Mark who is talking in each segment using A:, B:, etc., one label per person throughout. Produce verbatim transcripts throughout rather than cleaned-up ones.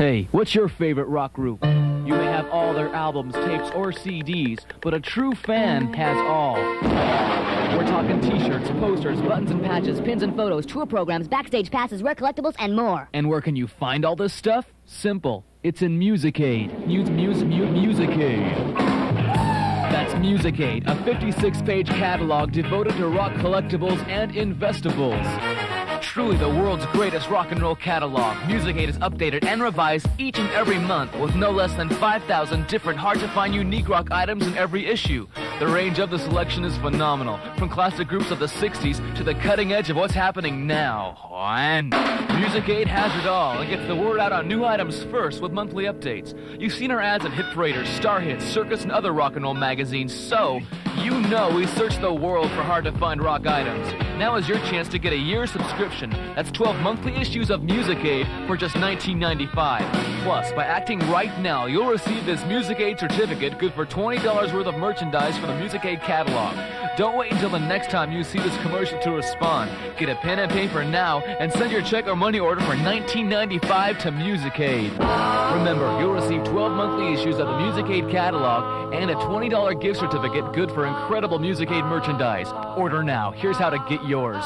A: Hey, what's your favorite rock group? You may have all their albums, tapes, or C Ds, but a true fan has all. We're talking t-shirts, posters, buttons and patches, pins and photos,
B: tour programs, backstage passes, rare collectibles, and more.
A: And where can you find all this stuff? Simple. It's in Musicade. Muse, muse, muse, Musicade. That's Musicade, a fifty-six page catalog devoted to rock collectibles and investables. Truly the world's greatest rock and roll catalog, Musicade is updated and revised each and every month with no less than five thousand different hard-to-find unique rock items in every issue. The range of the selection is phenomenal, from classic groups of the sixties to the cutting edge of what's happening now. And Musicade has it all and gets the word out on new items first with monthly updates. You've seen our ads at Hit Paraders, Star Hits, Circus, and other rock and roll magazines, so you know we search the world for hard-to-find rock items. Now is your chance to get a year's subscription. That's twelve monthly issues of Musicade for just nineteen ninety-five dollars. Plus, by acting right now, you'll receive this Musicade certificate good for twenty dollars worth of merchandise for the Musicade catalog. Don't wait until the next time you see this commercial to respond. Get a pen and paper now and send your check or money order for nineteen ninety-five dollars to Musicade. Remember, you'll receive twelve monthly issues of the Musicade catalog and a twenty dollar gift certificate good for incredible Musicade merchandise. Order now. Here's how to get yours.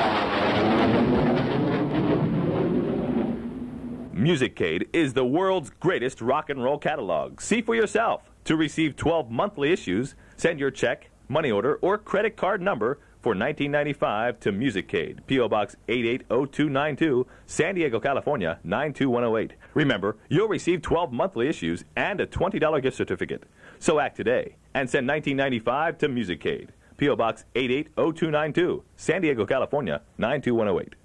C: Musicade is the world's greatest rock and roll catalog. See for yourself. To receive twelve monthly issues, send your check, money order, or credit card number for nineteen ninety-five dollars to Musicade, P O Box eight eight zero two nine two, San Diego, California, nine two one zero eight. Remember, you'll receive twelve monthly issues and a twenty dollar gift certificate. So act today and send nineteen ninety-five dollars to Musicade, P O Box eight eight zero two nine two, San Diego, California, nine two one zero eight.